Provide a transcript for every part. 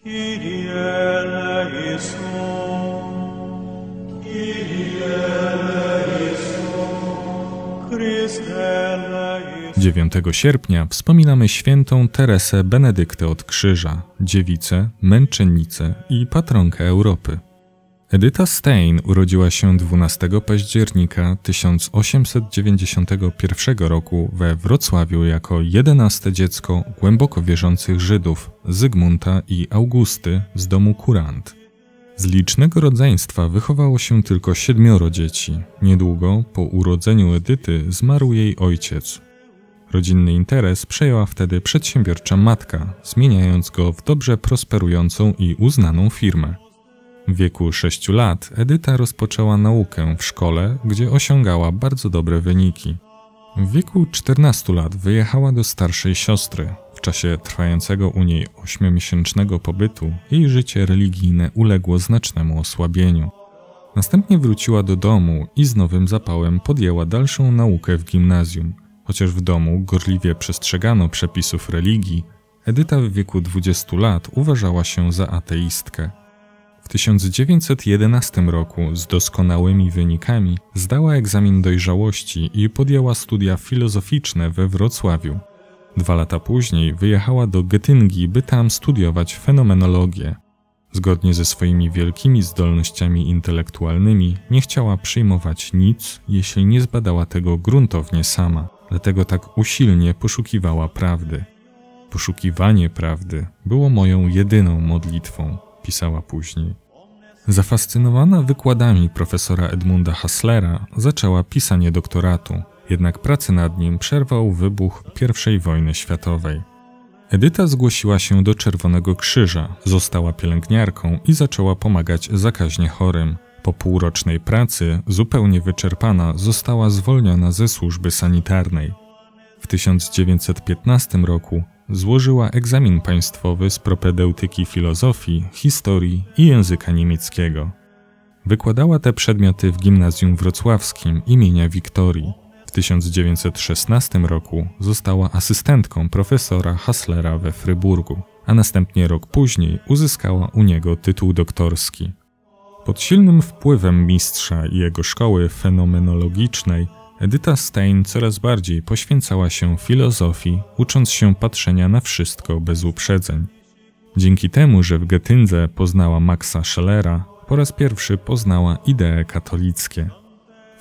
Dziewiątego sierpnia wspominamy świętą Teresę Benedyktę od Krzyża, dziewicę, męczennicę i patronkę Europy. Edyta Stein urodziła się 12 października 1891 roku we Wrocławiu jako 11. dziecko głęboko wierzących Żydów Zygmunta i Augusty z domu Kurant. Z licznego rodzeństwa wychowało się tylko 7 dzieci. Niedługo po urodzeniu Edyty zmarł jej ojciec. Rodzinny interes przejęła wtedy przedsiębiorcza matka, zmieniając go w dobrze prosperującą i uznaną firmę. W wieku 6 lat Edyta rozpoczęła naukę w szkole, gdzie osiągała bardzo dobre wyniki. W wieku 14 lat wyjechała do starszej siostry. W czasie trwającego u niej 8-miesięcznego pobytu jej życie religijne uległo znacznemu osłabieniu. Następnie wróciła do domu i z nowym zapałem podjęła dalszą naukę w gimnazjum. Chociaż w domu gorliwie przestrzegano przepisów religii, Edyta w wieku 20 lat uważała się za ateistkę. W 1911 roku z doskonałymi wynikami zdała egzamin dojrzałości i podjęła studia filozoficzne we Wrocławiu. 2 lata później wyjechała do Getyngii, by tam studiować fenomenologię. Zgodnie ze swoimi wielkimi zdolnościami intelektualnymi nie chciała przyjmować nic, jeśli nie zbadała tego gruntownie sama. Dlatego tak usilnie poszukiwała prawdy. Poszukiwanie prawdy było moją jedyną modlitwą, pisała później. Zafascynowana wykładami profesora Edmunda Husserla zaczęła pisanie doktoratu, jednak pracę nad nim przerwał wybuch I wojny światowej. Edyta zgłosiła się do Czerwonego Krzyża, została pielęgniarką i zaczęła pomagać zakaźnie chorym. Po półrocznej pracy, zupełnie wyczerpana, została zwolniona ze służby sanitarnej. W 1915 roku złożyła egzamin państwowy z propedeutyki filozofii, historii i języka niemieckiego. Wykładała te przedmioty w gimnazjum wrocławskim imienia Wiktorii. W 1916 roku została asystentką profesora Husserla we Fryburgu, a następnie rok później uzyskała u niego tytuł doktorski. Pod silnym wpływem mistrza i jego szkoły fenomenologicznej Edyta Stein coraz bardziej poświęcała się filozofii, ucząc się patrzenia na wszystko bez uprzedzeń. Dzięki temu, że w Getyndze poznała Maxa Schellera, po raz pierwszy poznała idee katolickie. W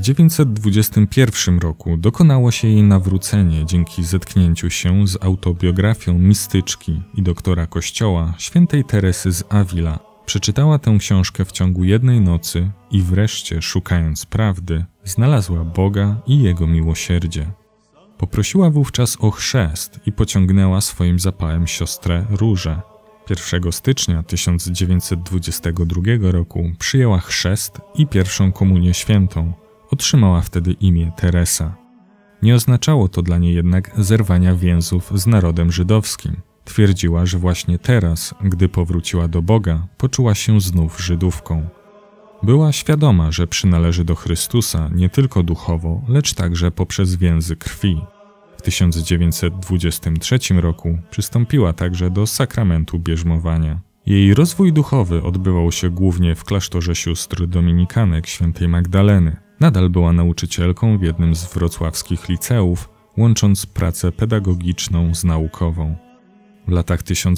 1921 roku dokonało się jej nawrócenie dzięki zetknięciu się z autobiografią mistyczki i doktora Kościoła świętej Teresy z Avila. Przeczytała tę książkę w ciągu jednej nocy i wreszcie, szukając prawdy, znalazła Boga i Jego miłosierdzie. Poprosiła wówczas o chrzest i pociągnęła swoim zapałem siostrę Różę. 1 stycznia 1922 roku przyjęła chrzest i pierwszą komunię świętą. Otrzymała wtedy imię Teresa. Nie oznaczało to dla niej jednak zerwania więzów z narodem żydowskim. Twierdziła, że właśnie teraz, gdy powróciła do Boga, poczuła się znów Żydówką. Była świadoma, że przynależy do Chrystusa nie tylko duchowo, lecz także poprzez więzy krwi. W 1923 roku przystąpiła także do sakramentu bierzmowania. Jej rozwój duchowy odbywał się głównie w klasztorze sióstr dominikanek świętej Magdaleny. Nadal była nauczycielką w jednym z wrocławskich liceów, łącząc pracę pedagogiczną z naukową. W latach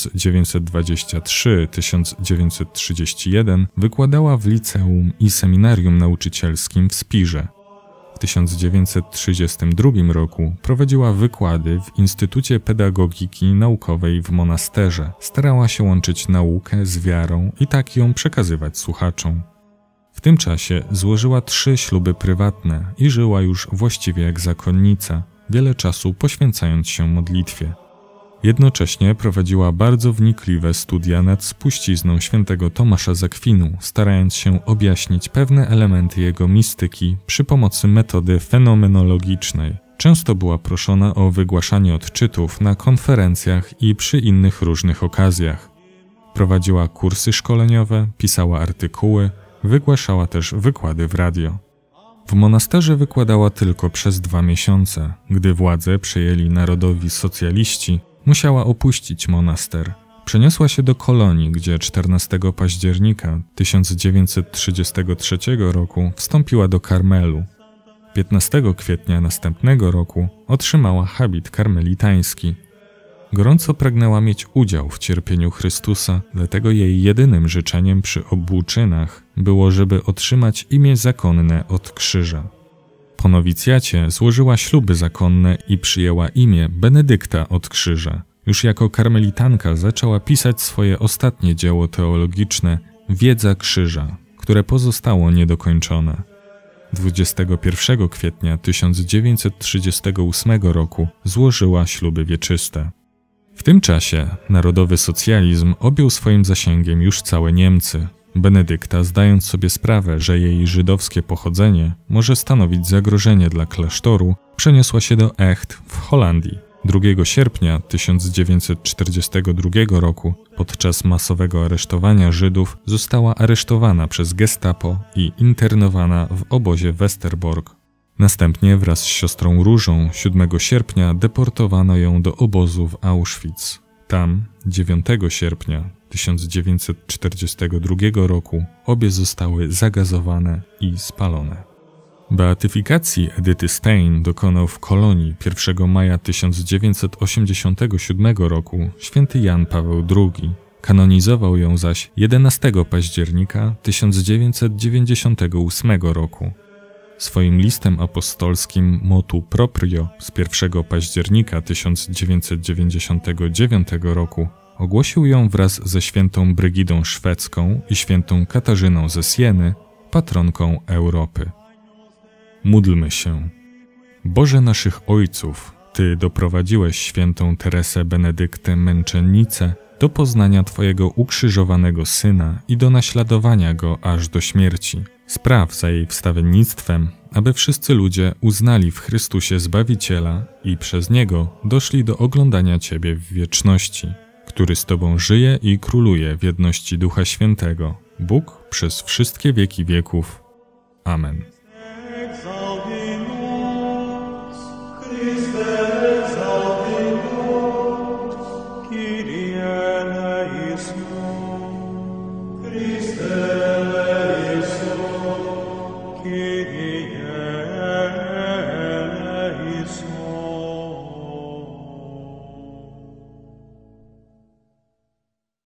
1933–1931 wykładała w liceum i seminarium nauczycielskim w Spirze. W 1932 roku prowadziła wykłady w Instytucie Pedagogiki Naukowej w Monasterze. Starała się łączyć naukę z wiarą i tak ją przekazywać słuchaczom. W tym czasie złożyła 3 śluby prywatne i żyła już właściwie jak zakonnica, wiele czasu poświęcając się modlitwie. Jednocześnie prowadziła bardzo wnikliwe studia nad spuścizną świętego Tomasza z Akwinu, starając się objaśnić pewne elementy jego mistyki przy pomocy metody fenomenologicznej. Często była proszona o wygłaszanie odczytów na konferencjach i przy innych różnych okazjach. Prowadziła kursy szkoleniowe, pisała artykuły, wygłaszała też wykłady w radio. W monasterze wykładała tylko przez 2 miesiące. Gdy władzę przejęli narodowi socjaliści, musiała opuścić monaster. Przeniosła się do Kolonii, gdzie 14 października 1933 roku wstąpiła do Karmelu. 15 kwietnia następnego roku otrzymała habit karmelitański. Gorąco pragnęła mieć udział w cierpieniu Chrystusa, dlatego jej jedynym życzeniem przy obu czynach było, żeby otrzymać imię zakonne od krzyża. Po nowicjacie złożyła śluby zakonne i przyjęła imię Benedykta od krzyża. Już jako karmelitanka zaczęła pisać swoje ostatnie dzieło teologiczne Wiedza krzyża, które pozostało niedokończone. 21 kwietnia 1938 roku złożyła śluby wieczyste. W tym czasie narodowy socjalizm objął swoim zasięgiem już całe Niemcy. Benedykta, zdając sobie sprawę, że jej żydowskie pochodzenie może stanowić zagrożenie dla klasztoru, przeniosła się do Echt w Holandii. 2 sierpnia 1942 roku podczas masowego aresztowania Żydów została aresztowana przez gestapo i internowana w obozie Westerbork. Następnie wraz z siostrą Różą 7 sierpnia deportowano ją do obozu w Auschwitz. Tam 9 sierpnia 1942 roku obie zostały zagazowane i spalone. Beatyfikacji Edyty Stein dokonał w Kolonii 1 maja 1987 roku święty Jan Paweł II. Kanonizował ją zaś 11 października 1998 roku. Swoim listem apostolskim Motu Proprio z 1 października 1999 roku ogłosił ją wraz ze świętą Brygidą Szwedzką i świętą Katarzyną ze Sieny patronką Europy. Módlmy się. Boże naszych ojców, Ty doprowadziłeś świętą Teresę Benedyktę Męczennicę do poznania Twojego ukrzyżowanego Syna i do naśladowania Go aż do śmierci. Spraw za jej wstawiennictwem, aby wszyscy ludzie uznali w Chrystusie Zbawiciela i przez Niego doszli do oglądania Ciebie w wieczności, który z Tobą żyje i króluje w jedności Ducha Świętego, Bóg przez wszystkie wieki wieków. Amen.